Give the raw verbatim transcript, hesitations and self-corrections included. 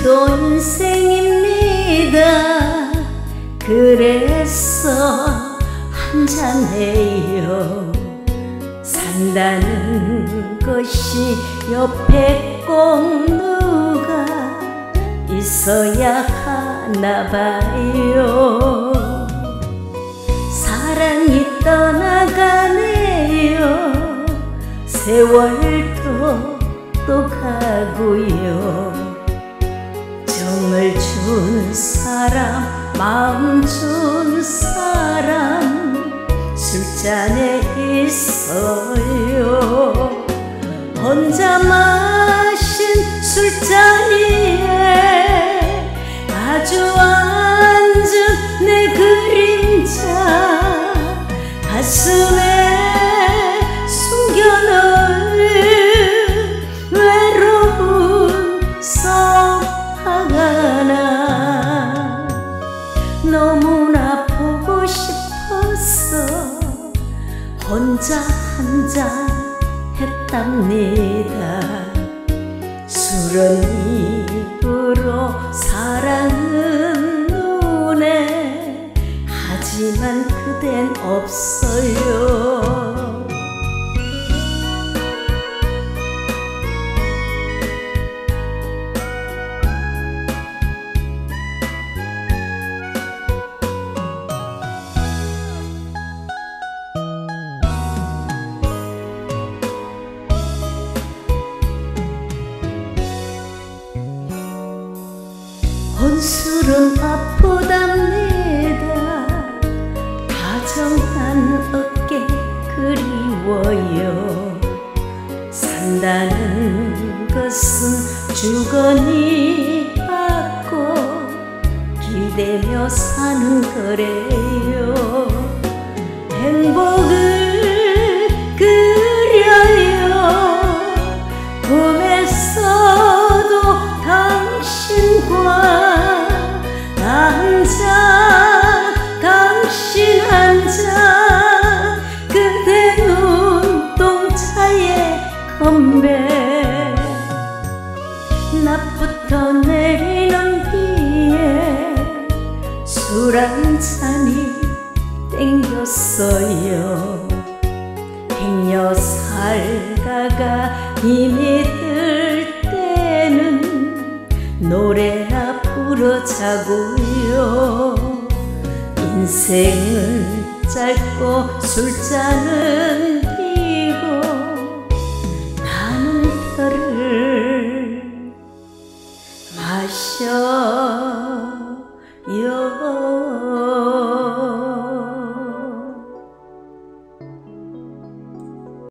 술도 인생입니다. 그래서 한잔해요. 산다는 것이 옆에 꼭 누가 있어야 하나 봐요. 사랑이 떠나가네요. 세월도 또 가고요. 정을 준 사람, 마음 준 사람 술잔에 있어요. 혼자 마신 술자리에 아주 앉은 내 그림자, 가슴에 숨겨놓은 외로운 썩화가 나. 너무나 보고 싶어서 혼자 한잔 했답니다. 술은 입으로, 사랑은 눈에, 하지만 그댄 없어요. 혼술은 아프답니다. 다정한 어깨 그리워요. 산다는 것은 주거니 받고 기대며 사는 거래요. 행복을 그려요. 꿈에서도 당신과 한잔, 당신 한잔, 그대 눈동자에 건배. 낮부터 내리는 비에 술 한 잔이 땡겼어요. 행여 살다가 힘이 들 때는 노래나 부르자고요. 인생은 짧고 술잔은 길고 나는 별을 마셔요.